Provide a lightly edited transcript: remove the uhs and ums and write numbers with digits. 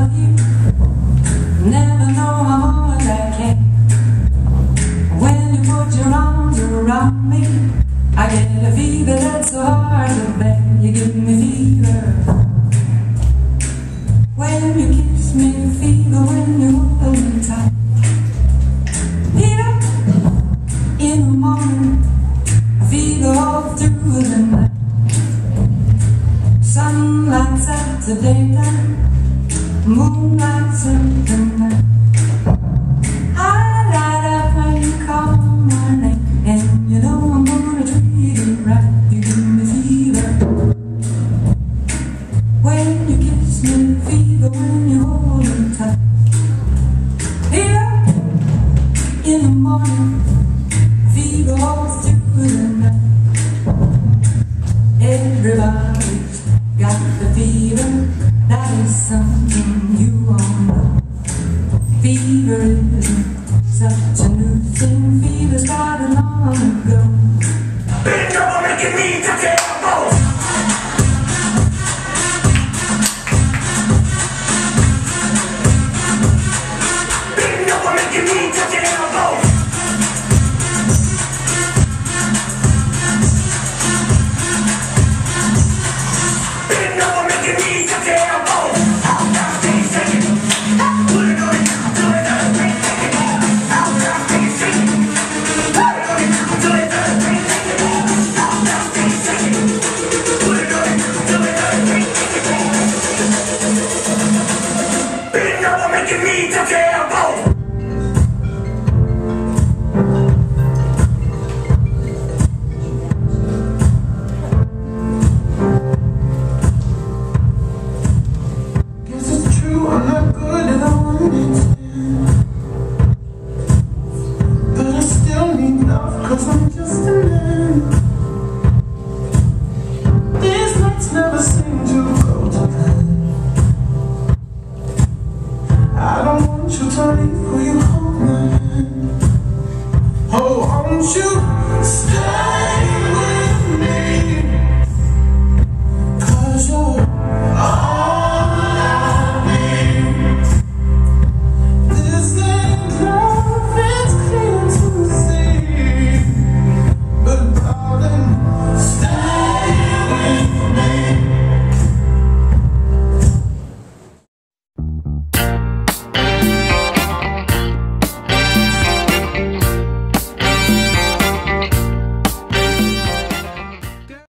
love you. Never know how much I care. When you put your arms around me, I get a fever that's so hard to bear. You give me fever. When you kiss me, fever. When you hold me tight, fever in the morning, fever all through the night. Sunlight's at the daytime, moonlight's at the night. I light up when you call my name, and you know I'm gonna treat you right. You give me fever when you kiss me, fever when you hold me tight. Fever in the morning, fever all through the night. Everybody's got the fever, that is something you all know. Fever isn't such a new thing, fever started long ago. Bend over, making me touch your elbows. Bend over, making me touch your elbows. Bend over, making me touch your elbows. Out down, stay shaking. Put it on it, do it, out down, stay shaking. Put it on it, do it, out down, stay shaking. Put it on it, do it, bend over, making me touch your